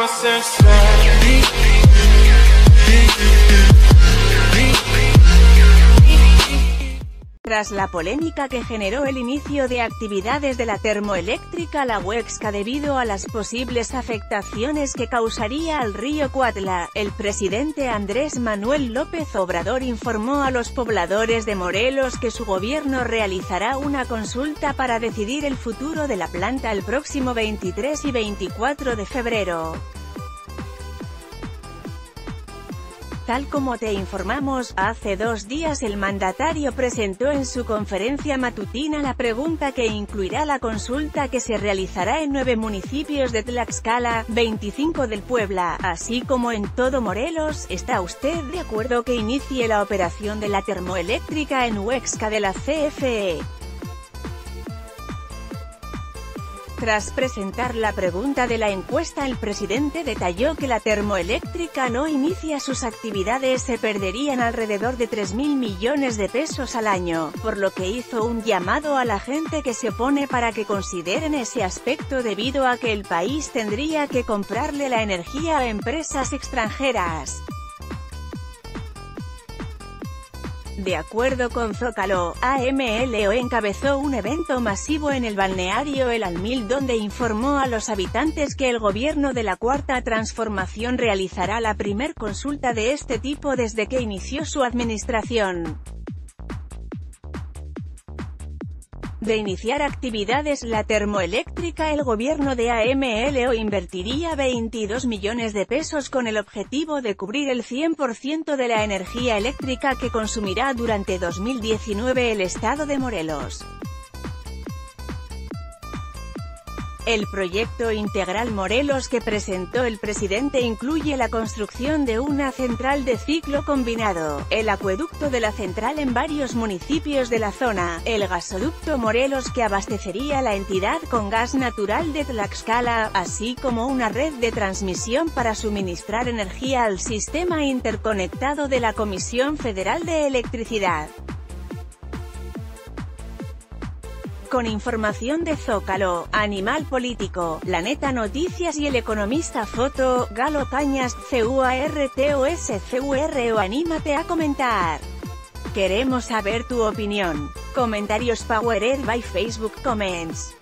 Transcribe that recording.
Tras la polémica que generó el inicio de actividades de la termoeléctrica La Huexca debido a las posibles afectaciones que causaría al río Cuatla, el presidente Andrés Manuel López Obrador informó a los pobladores de Morelos que su gobierno realizará una consulta para decidir el futuro de la planta el próximo 23 y 24 de febrero. Tal como te informamos, hace 2 días el mandatario presentó en su conferencia matutina la pregunta que incluirá la consulta que se realizará en 9 municipios de Tlaxcala, 25 del Puebla, así como en todo Morelos. ¿Está usted de acuerdo que inicie la operación de la termoeléctrica en Huexca de la CFE? Tras presentar la pregunta de la encuesta, el presidente detalló que la termoeléctrica no inicia sus actividades se perderían alrededor de 3.000 millones de pesos al año, por lo que hizo un llamado a la gente que se opone para que consideren ese aspecto debido a que el país tendría que comprarle la energía a empresas extranjeras. De acuerdo con Zócalo, AMLO encabezó un evento masivo en el balneario El Almil donde informó a los habitantes que el gobierno de la Cuarta Transformación realizará la primer consulta de este tipo desde que inició su administración. De iniciar actividades la termoeléctrica, el gobierno de AMLO invertiría 22 millones de pesos con el objetivo de cubrir el 100% de la energía eléctrica que consumirá durante 2019 el estado de Morelos. El proyecto integral Morelos que presentó el presidente incluye la construcción de una central de ciclo combinado, el acueducto de la central en varios municipios de la zona, el gasoducto Morelos que abastecería la entidad con gas natural de Tlaxcala, así como una red de transmisión para suministrar energía al sistema interconectado de la Comisión Federal de Electricidad. Con información de Zócalo, Animal Político, La Neta Noticias y El Economista Foto, Galo Cañas, CUARTOSCUR o anímate a comentar. Queremos saber tu opinión. Comentarios powered by Facebook Comments.